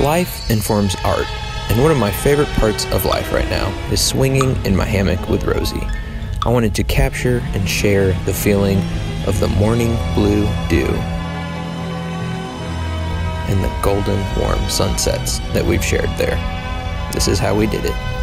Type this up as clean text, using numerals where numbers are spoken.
Life informs art, and one of my favorite parts of life right now is swinging in my hammock with Rosie. I wanted to capture and share the feeling of the morning blue dew and the golden warm sunsets that we've shared there. This is how we did it.